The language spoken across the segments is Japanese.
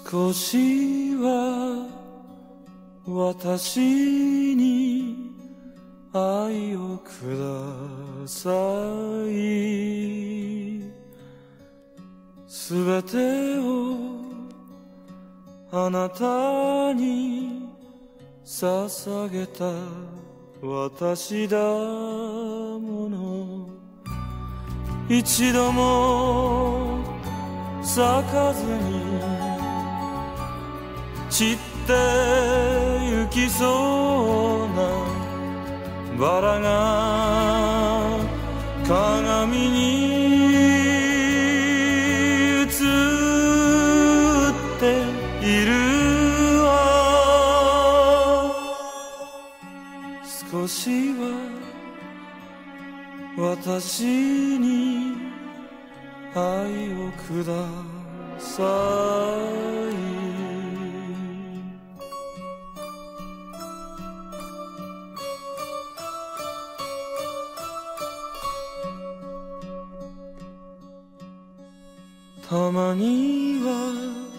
少しは私に愛をください。すべてをあなたに捧げた私だもの。一度も咲かずに散ってゆきそうなバラが鏡に映っているわ。少しは私に愛をください。たまには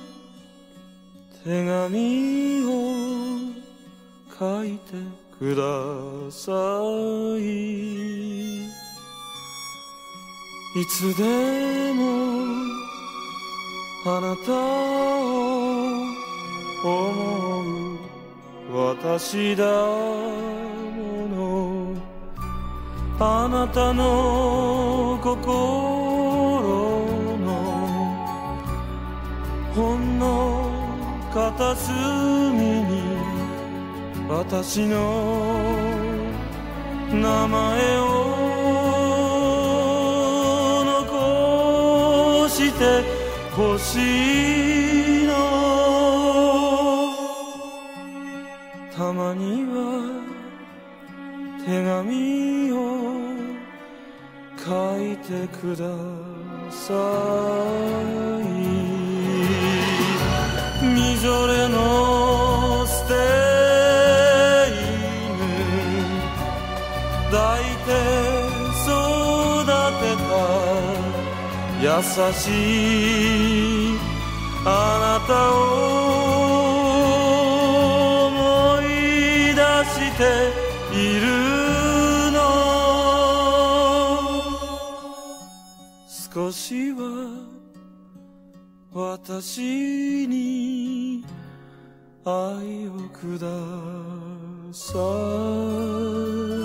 手紙を書いてください。いつでもあなたを思う私だもの。あなたの心ほんの片隅に私の名前を残してほしいの。たまには手紙を書いてください。みぞれの捨て犬抱いて育てた優しいあなたを思い出しているの。少しは私に愛をください。